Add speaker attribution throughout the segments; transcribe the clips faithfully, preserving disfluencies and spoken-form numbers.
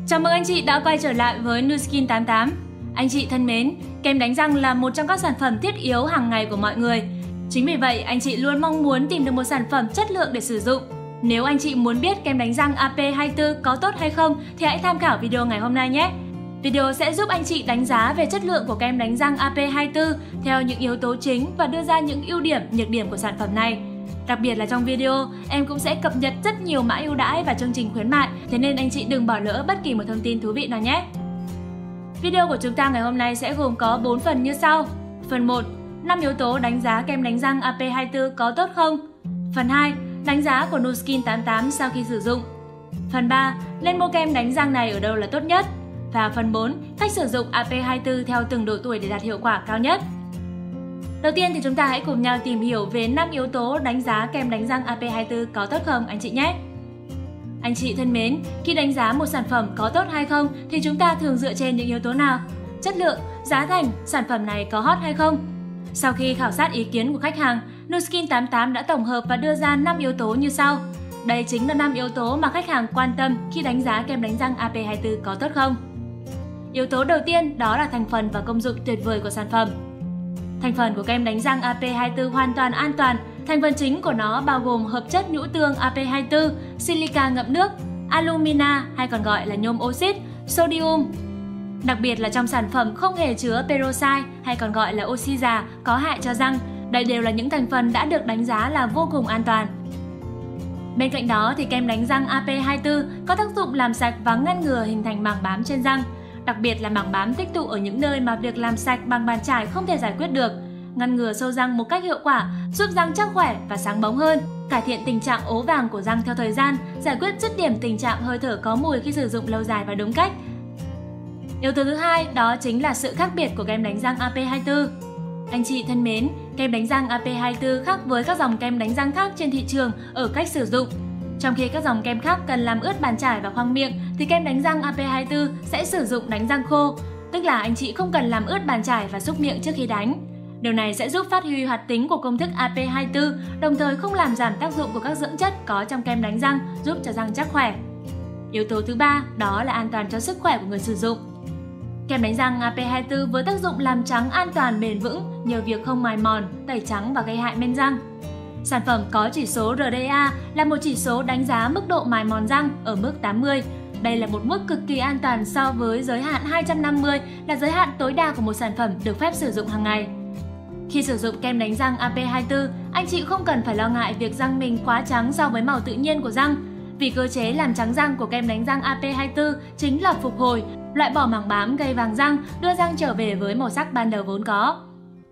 Speaker 1: Chào mừng anh chị đã quay trở lại với Nu Skin tám tám. Anh chị thân mến, kem đánh răng là một trong các sản phẩm thiết yếu hàng ngày của mọi người. Chính vì vậy, anh chị luôn mong muốn tìm được một sản phẩm chất lượng để sử dụng. Nếu anh chị muốn biết kem đánh răng A P hai mươi tư có tốt hay không thì hãy tham khảo video ngày hôm nay nhé. Video sẽ giúp anh chị đánh giá về chất lượng của kem đánh răng A P hai mươi tư theo những yếu tố chính và đưa ra những ưu điểm, nhược điểm của sản phẩm này. Đặc biệt là trong video, em cũng sẽ cập nhật rất nhiều mã ưu đãi và chương trình khuyến mại, thế nên anh chị đừng bỏ lỡ bất kỳ một thông tin thú vị nào nhé. Video của chúng ta ngày hôm nay sẽ gồm có bốn phần như sau. Phần một, năm yếu tố đánh giá kem đánh răng A P hai mươi tư có tốt không? Phần hai, đánh giá của Nu Skin tám tám sau khi sử dụng. Phần ba, nên mua kem đánh răng này ở đâu là tốt nhất? Và phần bốn, cách sử dụng A P hai mươi tư theo từng độ tuổi để đạt hiệu quả cao nhất. Đầu tiên thì chúng ta hãy cùng nhau tìm hiểu về năm yếu tố đánh giá kem đánh răng A P hai mươi tư có tốt không anh chị nhé. Anh chị thân mến, khi đánh giá một sản phẩm có tốt hay không thì chúng ta thường dựa trên những yếu tố nào? Chất lượng, giá thành, sản phẩm này có hot hay không? Sau khi khảo sát ý kiến của khách hàng, Nu Skin tám tám đã tổng hợp và đưa ra năm yếu tố như sau. Đây chính là năm yếu tố mà khách hàng quan tâm khi đánh giá kem đánh răng A P hai mươi tư có tốt không. Yếu tố đầu tiên đó là thành phần và công dụng tuyệt vời của sản phẩm. Thành phần của kem đánh răng A P hai mươi tư hoàn toàn an toàn. Thành phần chính của nó bao gồm hợp chất nhũ tương A P hai mươi tư, silica ngậm nước, alumina hay còn gọi là nhôm oxit, sodium. Đặc biệt là trong sản phẩm không hề chứa peroxide hay còn gọi là oxy già có hại cho răng. Đây đều là những thành phần đã được đánh giá là vô cùng an toàn. Bên cạnh đó thì kem đánh răng A P hai mươi tư có tác dụng làm sạch và ngăn ngừa hình thành mảng bám trên răng. Đặc biệt là mảng bám tích tụ ở những nơi mà việc làm sạch bằng bàn chải không thể giải quyết được. Ngăn ngừa sâu răng một cách hiệu quả, giúp răng chắc khỏe và sáng bóng hơn, cải thiện tình trạng ố vàng của răng theo thời gian, giải quyết dứt điểm tình trạng hơi thở có mùi khi sử dụng lâu dài và đúng cách. Yếu tố thứ hai đó chính là sự khác biệt của kem đánh răng A P hai mươi tư. Anh chị thân mến, kem đánh răng A P hai mươi tư khác với các dòng kem đánh răng khác trên thị trường ở cách sử dụng. Trong khi các dòng kem khác cần làm ướt bàn chải và khoang miệng thì kem đánh răng A P hai mươi tư sẽ sử dụng đánh răng khô, tức là anh chị không cần làm ướt bàn chải và xúc miệng trước khi đánh. Điều này sẽ giúp phát huy hoạt tính của công thức A P hai mươi tư, đồng thời không làm giảm tác dụng của các dưỡng chất có trong kem đánh răng, giúp cho răng chắc khỏe. Yếu tố thứ ba đó là an toàn cho sức khỏe của người sử dụng. Kem đánh răng A P hai mươi tư với tác dụng làm trắng an toàn bền vững nhờ việc không mài mòn, tẩy trắng và gây hại men răng. Sản phẩm có chỉ số R D A là một chỉ số đánh giá mức độ mài mòn răng ở mức tám mươi. Đây là một mức cực kỳ an toàn so với giới hạn hai trăm năm mươi là giới hạn tối đa của một sản phẩm được phép sử dụng hàng ngày. Khi sử dụng kem đánh răng A P hai mươi tư, anh chị không cần phải lo ngại việc răng mình quá trắng so với màu tự nhiên của răng. Vì cơ chế làm trắng răng của kem đánh răng A P hai mươi tư chính là phục hồi, loại bỏ mảng bám gây vàng răng, đưa răng trở về với màu sắc ban đầu vốn có.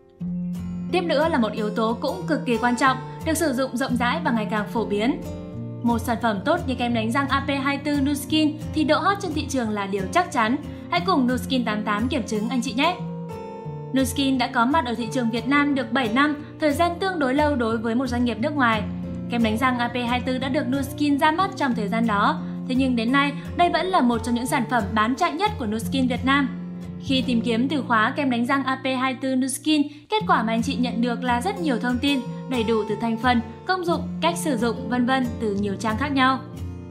Speaker 1: Tiếp nữa là một yếu tố cũng cực kỳ quan trọng, được sử dụng rộng rãi và ngày càng phổ biến. Một sản phẩm tốt như kem đánh răng A P hai mươi tư Nu Skin thì độ hot trên thị trường là điều chắc chắn. Hãy cùng Nu Skin tám tám kiểm chứng anh chị nhé! Nu Skin đã có mặt ở thị trường Việt Nam được bảy năm, thời gian tương đối lâu đối với một doanh nghiệp nước ngoài. Kem đánh răng A P hai mươi tư đã được Nu Skin ra mắt trong thời gian đó, thế nhưng đến nay đây vẫn là một trong những sản phẩm bán chạy nhất của Nu Skin Việt Nam. Khi tìm kiếm từ khóa kem đánh răng A P hai mươi tư Nu Skin, kết quả mà anh chị nhận được là rất nhiều thông tin, đầy đủ từ thành phần, công dụng, cách sử dụng, vân vân từ nhiều trang khác nhau.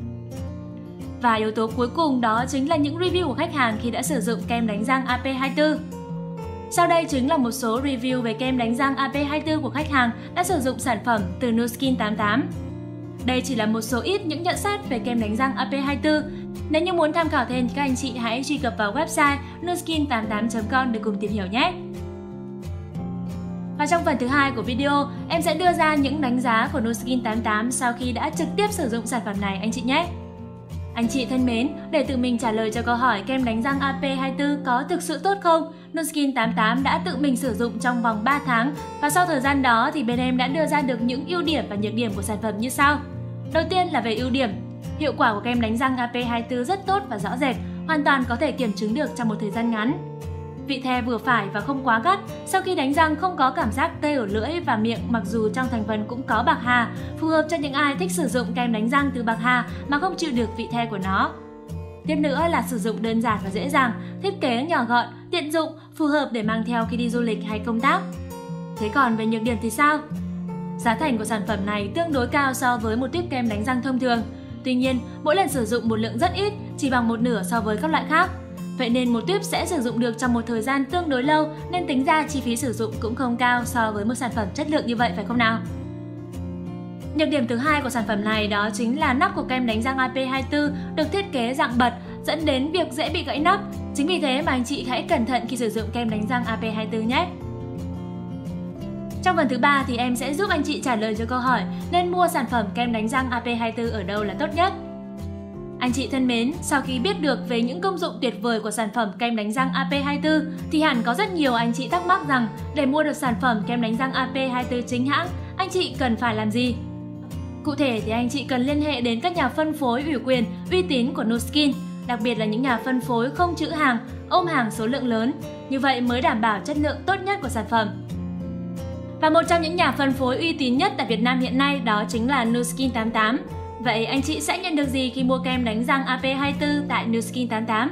Speaker 1: Và yếu tố cuối cùng đó chính là những review của khách hàng khi đã sử dụng kem đánh răng A P hai mươi tư. Sau đây chính là một số review về kem đánh răng A P hai mươi tư của khách hàng đã sử dụng sản phẩm từ Nu Skin tám tám. Đây chỉ là một số ít những nhận xét về kem đánh răng A P hai mươi tư. Nếu như muốn tham khảo thêm thì các anh chị hãy truy cập vào website nu skin tám tám chấm com để cùng tìm hiểu nhé! Và trong phần thứ hai của video, em sẽ đưa ra những đánh giá của Nu Skin tám tám sau khi đã trực tiếp sử dụng sản phẩm này anh chị nhé! Anh chị thân mến, để tự mình trả lời cho câu hỏi kem đánh răng A P hai mươi tư có thực sự tốt không, Nu Skin tám tám đã tự mình sử dụng trong vòng ba tháng và sau thời gian đó thì bên em đã đưa ra được những ưu điểm và nhược điểm của sản phẩm như sau. Đầu tiên là về ưu điểm. Hiệu quả của kem đánh răng A P hai mươi tư rất tốt và rõ rệt, hoàn toàn có thể kiểm chứng được trong một thời gian ngắn. Vị the vừa phải và không quá gắt, sau khi đánh răng không có cảm giác tê ở lưỡi và miệng mặc dù trong thành phần cũng có bạc hà, phù hợp cho những ai thích sử dụng kem đánh răng từ bạc hà mà không chịu được vị the của nó. Tiếp nữa là sử dụng đơn giản và dễ dàng, thiết kế nhỏ gọn, tiện dụng, phù hợp để mang theo khi đi du lịch hay công tác. Thế còn về nhược điểm thì sao? Giá thành của sản phẩm này tương đối cao so với một tiếp kem đánh răng thông thường. Tuy nhiên, mỗi lần sử dụng một lượng rất ít, chỉ bằng một nửa so với các loại khác. Vậy nên một tuyếp sẽ sử dụng được trong một thời gian tương đối lâu, nên tính ra chi phí sử dụng cũng không cao so với một sản phẩm chất lượng như vậy, phải không nào? Nhược điểm thứ hai của sản phẩm này đó chính là nắp của kem đánh răng A P hai mươi tư được thiết kế dạng bật, dẫn đến việc dễ bị gãy nắp. Chính vì thế mà anh chị hãy cẩn thận khi sử dụng kem đánh răng A P hai mươi tư nhé! Trong phần thứ ba thì em sẽ giúp anh chị trả lời cho câu hỏi nên mua sản phẩm kem đánh răng A P hai mươi tư ở đâu là tốt nhất. Anh chị thân mến, sau khi biết được về những công dụng tuyệt vời của sản phẩm kem đánh răng A P hai mươi tư thì hẳn có rất nhiều anh chị thắc mắc rằng để mua được sản phẩm kem đánh răng A P hai mươi tư chính hãng, anh chị cần phải làm gì? Cụ thể thì anh chị cần liên hệ đến các nhà phân phối ủy quyền, uy tín của Nu Skin, đặc biệt là những nhà phân phối không trữ hàng, ôm hàng số lượng lớn, như vậy mới đảm bảo chất lượng tốt nhất của sản phẩm. Và một trong những nhà phân phối uy tín nhất tại Việt Nam hiện nay đó chính là Nu Skin tám mươi tám. Vậy anh chị sẽ nhận được gì khi mua kem đánh răng A P hai mươi tư tại Nu Skin tám mươi tám?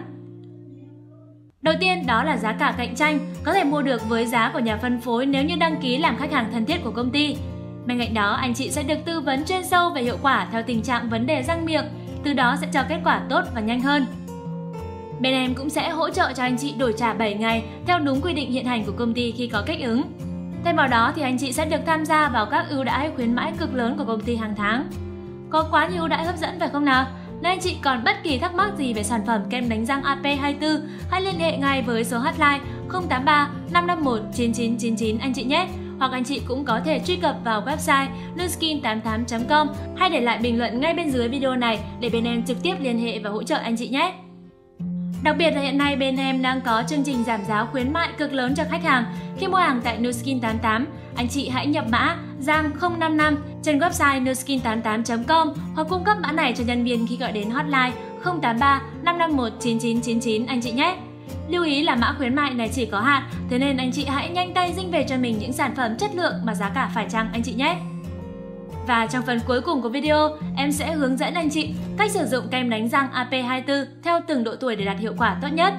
Speaker 1: Đầu tiên đó là giá cả cạnh tranh, có thể mua được với giá của nhà phân phối nếu như đăng ký làm khách hàng thân thiết của công ty. Bên cạnh đó, anh chị sẽ được tư vấn chuyên sâu về hiệu quả theo tình trạng vấn đề răng miệng, từ đó sẽ cho kết quả tốt và nhanh hơn. Bên em cũng sẽ hỗ trợ cho anh chị đổi trả bảy ngày theo đúng quy định hiện hành của công ty khi có kích ứng. Thêm vào đó thì anh chị sẽ được tham gia vào các ưu đãi khuyến mãi cực lớn của công ty hàng tháng. Có quá nhiều ưu đãi hấp dẫn phải không nào? Nếu anh chị còn bất kỳ thắc mắc gì về sản phẩm kem đánh răng A P hai mươi tư, hãy liên hệ ngay với số hotline không tám ba năm năm một chín chín chín chín anh chị nhé. Hoặc anh chị cũng có thể truy cập vào website nu skin tám mươi tám chấm com hay để lại bình luận ngay bên dưới video này để bên em trực tiếp liên hệ và hỗ trợ anh chị nhé. Đặc biệt là hiện nay bên em đang có chương trình giảm giá khuyến mại cực lớn cho khách hàng. Khi mua hàng tại Nu Skin tám mươi tám, anh chị hãy nhập mã Giang không năm năm trên website nu skin tám mươi tám chấm com hoặc cung cấp mã này cho nhân viên khi gọi đến hotline không tám ba năm năm một chín chín chín chín anh chị nhé. Lưu ý là mã khuyến mại này chỉ có hạn, thế nên anh chị hãy nhanh tay dinh về cho mình những sản phẩm chất lượng mà giá cả phải chăng anh chị nhé. Và trong phần cuối cùng của video, em sẽ hướng dẫn anh chị cách sử dụng kem đánh răng A P hai mươi tư theo từng độ tuổi để đạt hiệu quả tốt nhất.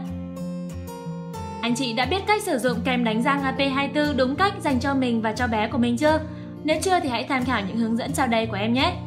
Speaker 1: Anh chị đã biết cách sử dụng kem đánh răng A P hai mươi tư đúng cách dành cho mình và cho bé của mình chưa? Nếu chưa thì hãy tham khảo những hướng dẫn sau đây của em nhé.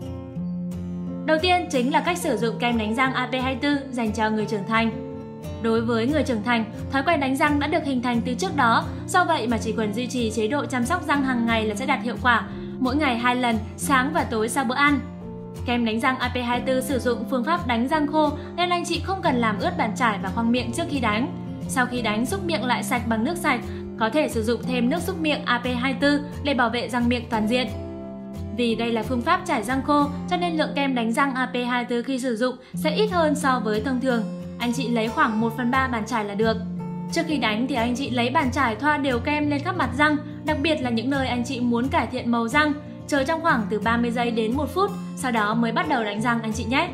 Speaker 1: Đầu tiên chính là cách sử dụng kem đánh răng A P hai mươi tư dành cho người trưởng thành. Đối với người trưởng thành, thói quen đánh răng đã được hình thành từ trước đó, do vậy mà chỉ cần duy trì chế độ chăm sóc răng hàng ngày là sẽ đạt hiệu quả, mỗi ngày hai lần, sáng và tối sau bữa ăn. Kem đánh răng A P hai mươi tư sử dụng phương pháp đánh răng khô nên anh chị không cần làm ướt bàn chải và khoang miệng trước khi đánh. Sau khi đánh, súc miệng lại sạch bằng nước sạch, có thể sử dụng thêm nước súc miệng A P hai mươi tư để bảo vệ răng miệng toàn diện. Vì đây là phương pháp chải răng khô cho nên lượng kem đánh răng A P hai mươi tư khi sử dụng sẽ ít hơn so với thông thường. Anh chị lấy khoảng một phần ba bàn chải là được. Trước khi đánh thì anh chị lấy bàn chải thoa đều kem lên khắp mặt răng, đặc biệt là những nơi anh chị muốn cải thiện màu răng, chờ trong khoảng từ ba mươi giây đến một phút, sau đó mới bắt đầu đánh răng anh chị nhé.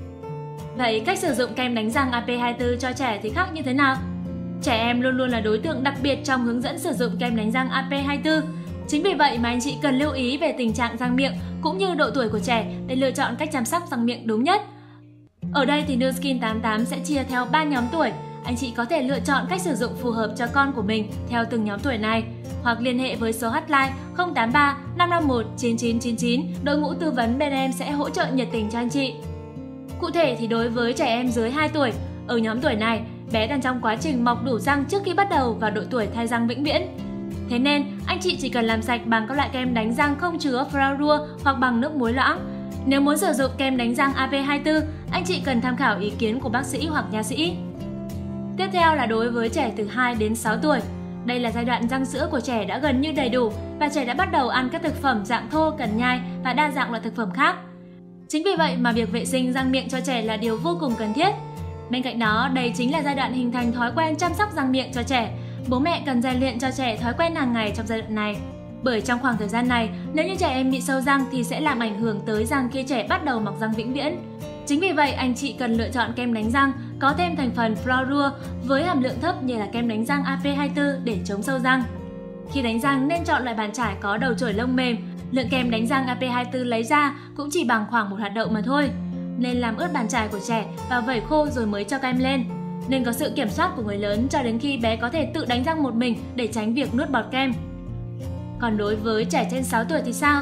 Speaker 1: Vậy cách sử dụng kem đánh răng A P hai mươi tư cho trẻ thì khác như thế nào? Trẻ em luôn luôn là đối tượng đặc biệt trong hướng dẫn sử dụng kem đánh răng A P hai mươi tư. Chính vì vậy mà anh chị cần lưu ý về tình trạng răng miệng cũng như độ tuổi của trẻ để lựa chọn cách chăm sóc răng miệng đúng nhất. Ở đây thì Nu Skin tám mươi tám sẽ chia theo ba nhóm tuổi. Anh chị có thể lựa chọn cách sử dụng phù hợp cho con của mình theo từng nhóm tuổi này, hoặc liên hệ với số hotline không tám ba năm năm một chín chín chín chín, đội ngũ tư vấn bên em sẽ hỗ trợ nhiệt tình cho anh chị. Cụ thể thì đối với trẻ em dưới hai tuổi, ở nhóm tuổi này, bé đang trong quá trình mọc đủ răng trước khi bắt đầu vào độ tuổi thay răng vĩnh viễn. Thế nên, anh chị chỉ cần làm sạch bằng các loại kem đánh răng không chứa fluorua hoặc bằng nước muối loãng. Nếu muốn sử dụng kem đánh răng A P hai mươi tư, anh chị cần tham khảo ý kiến của bác sĩ hoặc nha sĩ. Tiếp theo là đối với trẻ từ hai đến sáu tuổi. Đây là giai đoạn răng sữa của trẻ đã gần như đầy đủ và trẻ đã bắt đầu ăn các thực phẩm dạng thô, cần nhai và đa dạng loại thực phẩm khác. Chính vì vậy mà việc vệ sinh răng miệng cho trẻ là điều vô cùng cần thiết. Bên cạnh đó, đây chính là giai đoạn hình thành thói quen chăm sóc răng miệng cho trẻ. Bố mẹ cần rèn luyện cho trẻ thói quen hàng ngày trong giai đoạn này. Bởi trong khoảng thời gian này, nếu như trẻ em bị sâu răng thì sẽ làm ảnh hưởng tới răng khi trẻ bắt đầu mọc răng vĩnh viễn. Chính vì vậy, anh chị cần lựa chọn kem đánh răng có thêm thành phần fluorua với hàm lượng thấp như là kem đánh răng A P hai mươi tư để chống sâu răng. Khi đánh răng nên chọn loại bàn chải có đầu chổi lông mềm. Lượng kem đánh răng A P hai mươi tư lấy ra cũng chỉ bằng khoảng một hạt đậu mà thôi. Nên làm ướt bàn chải của trẻ và vẩy khô rồi mới cho kem lên. Nên có sự kiểm soát của người lớn cho đến khi bé có thể tự đánh răng một mình để tránh việc nuốt bọt kem. Còn đối với trẻ trên sáu tuổi thì sao?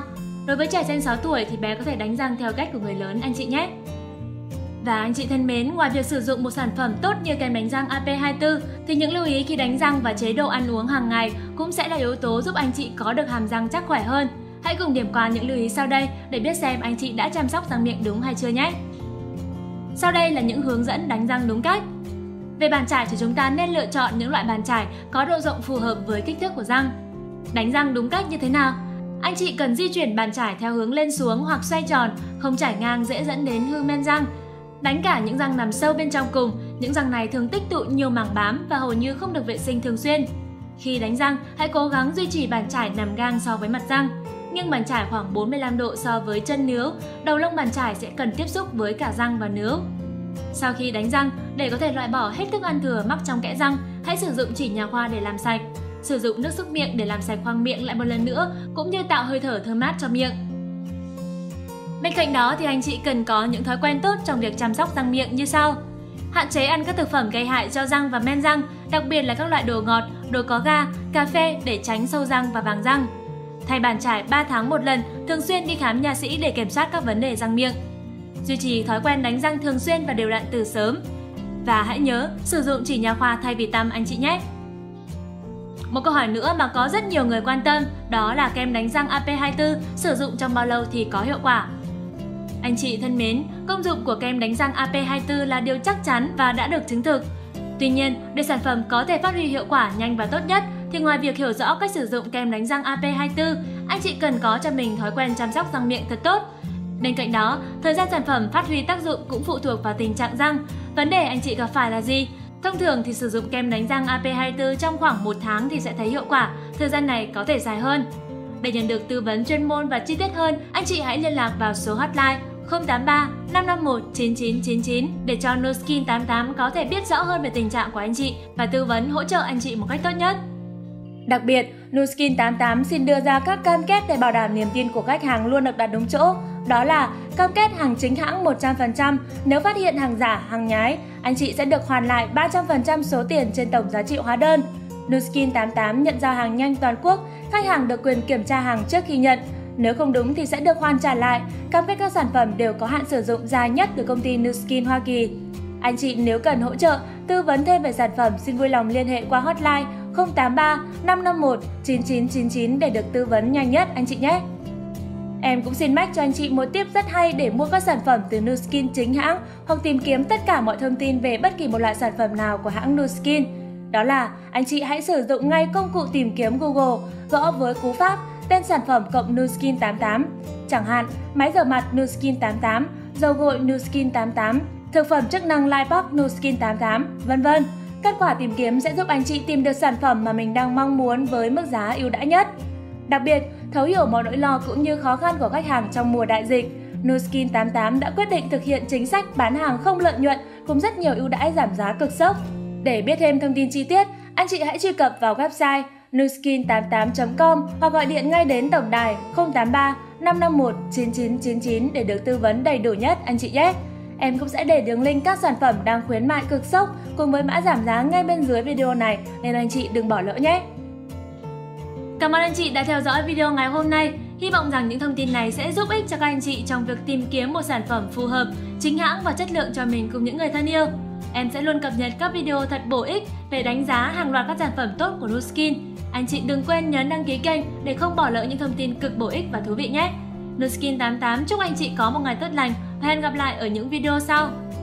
Speaker 1: Đối với trẻ trên sáu tuổi thì bé có thể đánh răng theo cách của người lớn anh chị nhé. Và anh chị thân mến, ngoài việc sử dụng một sản phẩm tốt như kem đánh răng A P hai mươi tư thì những lưu ý khi đánh răng và chế độ ăn uống hàng ngày cũng sẽ là yếu tố giúp anh chị có được hàm răng chắc khỏe hơn. Hãy cùng điểm qua những lưu ý sau đây để biết xem anh chị đã chăm sóc răng miệng đúng hay chưa nhé. Sau đây là những hướng dẫn đánh răng đúng cách. Về bàn chải thì chúng ta nên lựa chọn những loại bàn chải có độ rộng phù hợp với kích thước của răng. Đánh răng đúng cách như thế nào? Anh chị cần di chuyển bàn chải theo hướng lên xuống hoặc xoay tròn, không chải ngang dễ dẫn đến hư men răng. Đánh cả những răng nằm sâu bên trong cùng, những răng này thường tích tụ nhiều mảng bám và hầu như không được vệ sinh thường xuyên. Khi đánh răng, hãy cố gắng duy trì bàn chải nằm ngang so với mặt răng. Nghiêng bàn chải khoảng bốn mươi lăm độ so với chân nướu, đầu lông bàn chải sẽ cần tiếp xúc với cả răng và nướu. Sau khi đánh răng, để có thể loại bỏ hết thức ăn thừa mắc trong kẽ răng, hãy sử dụng chỉ nhà khoa để làm sạch. Sử dụng nước súc miệng để làm sạch khoang miệng lại một lần nữa, cũng như tạo hơi thở thơm mát cho miệng. Bên cạnh đó thì anh chị cần có những thói quen tốt trong việc chăm sóc răng miệng như sau. Hạn chế ăn các thực phẩm gây hại cho răng và men răng, đặc biệt là các loại đồ ngọt, đồ có ga, cà phê để tránh sâu răng và vàng răng. Thay bàn chải ba tháng một lần, thường xuyên đi khám nha sĩ để kiểm soát các vấn đề răng miệng. Duy trì thói quen đánh răng thường xuyên và đều đặn từ sớm. Và hãy nhớ sử dụng chỉ nha khoa thay vì tăm anh chị nhé. Một câu hỏi nữa mà có rất nhiều người quan tâm đó là kem đánh răng A P hai mươi tư sử dụng trong bao lâu thì có hiệu quả. Anh chị thân mến, công dụng của kem đánh răng A P hai mươi tư là điều chắc chắn và đã được chứng thực. Tuy nhiên, để sản phẩm có thể phát huy hiệu quả nhanh và tốt nhất thì ngoài việc hiểu rõ cách sử dụng kem đánh răng A P hai mươi tư, anh chị cần có cho mình thói quen chăm sóc răng miệng thật tốt. Bên cạnh đó, thời gian sản phẩm phát huy tác dụng cũng phụ thuộc vào tình trạng răng. Vấn đề anh chị gặp phải là gì? Thông thường thì sử dụng kem đánh răng A P hai mươi tư trong khoảng một tháng thì sẽ thấy hiệu quả, thời gian này có thể dài hơn. Để nhận được tư vấn chuyên môn và chi tiết hơn, anh chị hãy liên lạc vào số hotline không tám ba năm năm một chín chín chín chín để cho Nuskin tám tám có thể biết rõ hơn về tình trạng của anh chị và tư vấn hỗ trợ anh chị một cách tốt nhất. Đặc biệt, Nuskin tám tám xin đưa ra các cam kết để bảo đảm niềm tin của khách hàng luôn được đặt đúng chỗ. Đó là cam kết hàng chính hãng một trăm phần trăm, nếu phát hiện hàng giả, hàng nhái, anh chị sẽ được hoàn lại ba trăm phần trăm số tiền trên tổng giá trị hóa đơn. Nuskin tám tám nhận giao hàng nhanh toàn quốc, khách hàng được quyền kiểm tra hàng trước khi nhận. Nếu không đúng thì sẽ được hoàn trả lại. Cam kết các sản phẩm đều có hạn sử dụng dài nhất từ công ty Nuskin Hoa Kỳ. Anh chị nếu cần hỗ trợ, tư vấn thêm về sản phẩm xin vui lòng liên hệ qua hotline không tám ba năm năm một chín chín chín chín để được tư vấn nhanh nhất anh chị nhé. Em cũng xin mách cho anh chị một tip rất hay để mua các sản phẩm từ Nuskin chính hãng hoặc tìm kiếm tất cả mọi thông tin về bất kỳ một loại sản phẩm nào của hãng Nuskin. Đó là anh chị hãy sử dụng ngay công cụ tìm kiếm Google, gõ với cú pháp tên sản phẩm cộng Nuskin tám tám. Chẳng hạn, máy rửa mặt Nuskin tám tám, dầu gội Nuskin tám tám, thực phẩm chức năng Lifebuoy Nuskin tám tám, vân vân. Kết quả tìm kiếm sẽ giúp anh chị tìm được sản phẩm mà mình đang mong muốn với mức giá ưu đãi nhất. Đặc biệt, thấu hiểu mọi nỗi lo cũng như khó khăn của khách hàng trong mùa đại dịch, Nuskin tám tám đã quyết định thực hiện chính sách bán hàng không lợi nhuận cùng rất nhiều ưu đãi giảm giá cực sốc. Để biết thêm thông tin chi tiết, anh chị hãy truy cập vào website nuskin tám tám chấm com hoặc gọi điện ngay đến tổng đài không tám ba năm năm một chín chín chín chín để được tư vấn đầy đủ nhất anh chị nhé. Em cũng sẽ để đường link các sản phẩm đang khuyến mại cực sốc cùng với mã giảm giá ngay bên dưới video này nên anh chị đừng bỏ lỡ nhé. Cảm ơn anh chị đã theo dõi video ngày hôm nay. Hy vọng rằng những thông tin này sẽ giúp ích cho các anh chị trong việc tìm kiếm một sản phẩm phù hợp, chính hãng và chất lượng cho mình cùng những người thân yêu. Em sẽ luôn cập nhật các video thật bổ ích về đánh giá hàng loạt các sản phẩm tốt của Nuskin. Anh chị đừng quên nhấn đăng ký kênh để không bỏ lỡ những thông tin cực bổ ích và thú vị nhé. Nuskin tám tám chúc anh chị có một ngày tốt lành và hẹn gặp lại ở những video sau.